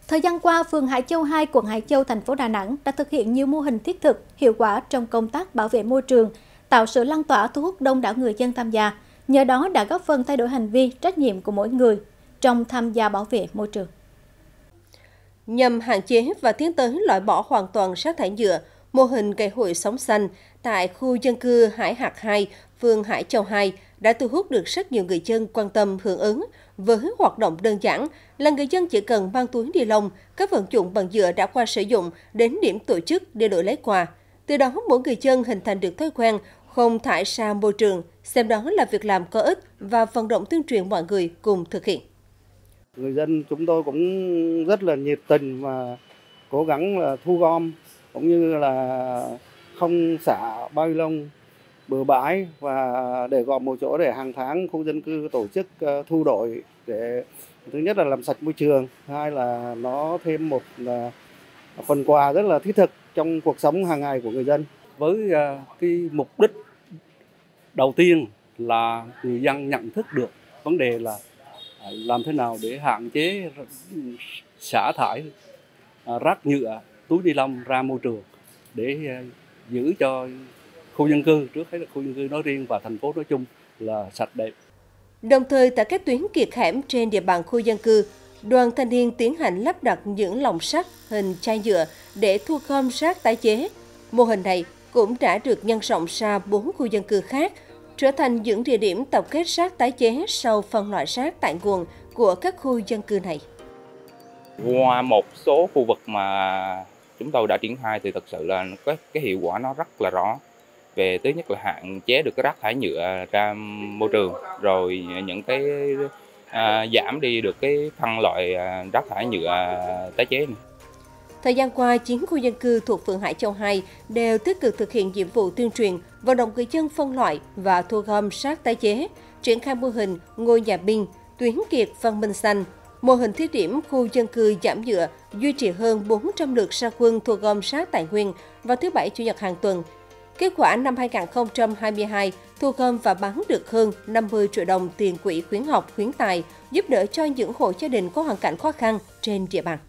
Thời gian qua, phường Hải Châu 2, quận Hải Châu, thành phố Đà Nẵng đã thực hiện nhiều mô hình thiết thực, hiệu quả trong công tác bảo vệ môi trường, tạo sự lan tỏa thu hút đông đảo người dân tham gia. Nhờ đó đã góp phần thay đổi hành vi, trách nhiệm của mỗi người trong tham gia bảo vệ môi trường. Nhằm hạn chế và tiến tới loại bỏ hoàn toàn rác thải nhựa, mô hình ngày hội sống xanh tại khu dân cư Hải Hạc 2, phường Hải Châu 2 đã thu hút được rất nhiều người dân quan tâm hưởng ứng. Với hoạt động đơn giản là người dân chỉ cần mang túi ni lông, các vật dụng bằng nhựa đã qua sử dụng đến điểm tổ chức để đổi lấy quà. Từ đó, mỗi người dân hình thành được thói quen không thải ra môi trường, xem đó là việc làm có ích và vận động tuyên truyền mọi người cùng thực hiện. Người dân chúng tôi cũng rất là nhiệt tình và cố gắng là thu gom cũng như là không xả bao ni lông bừa bãi và để gom một chỗ để hàng tháng khu dân cư tổ chức thu đổi để thứ nhất là làm sạch môi trường, hai là nó thêm một phần quà rất là thiết thực trong cuộc sống hàng ngày của người dân. Với cái mục đích đầu tiên là người dân nhận thức được vấn đề là làm thế nào để hạn chế xả thải rác nhựa, túi ni lông ra môi trường để giữ cho khu dân cư, trước hết là khu dân cư nói riêng và thành phố nói chung là sạch đẹp. Đồng thời tại các tuyến kiệt hẻm trên địa bàn khu dân cư, đoàn thanh niên tiến hành lắp đặt những lồng sắt hình chai nhựa để thu gom rác tái chế. Mô hình này cũng đã được nhân rộng ra 4 khu dân cư khác, trở thành những địa điểm tập kết rác tái chế sau phân loại rác tại nguồn của các khu dân cư này. Qua một số khu vực mà chúng tôi đã triển khai thì thực sự là cái hiệu quả nó rất là rõ. Về thứ nhất là hạn chế được cái rác thải nhựa ra môi trường, rồi những cái giảm đi được cái phân loại rác thải nhựa tái chế này. Thời gian qua, 9 khu dân cư thuộc phường Hải Châu 2 đều tích cực thực hiện nhiệm vụ tuyên truyền, vận động người dân phân loại và thu gom rác tái chế, triển khai mô hình ngôi nhà binh, tuyến kiệt văn minh xanh, mô hình thí điểm khu dân cư giảm nhựa, duy trì hơn 400 lượt ra quân thu gom rác tài nguyên vào thứ Bảy, Chủ nhật hàng tuần. Kết quả năm 2022, thu gom và bán được hơn 50 triệu đồng tiền quỹ khuyến học, khuyến tài, giúp đỡ cho những hộ gia đình có hoàn cảnh khó khăn trên địa bàn.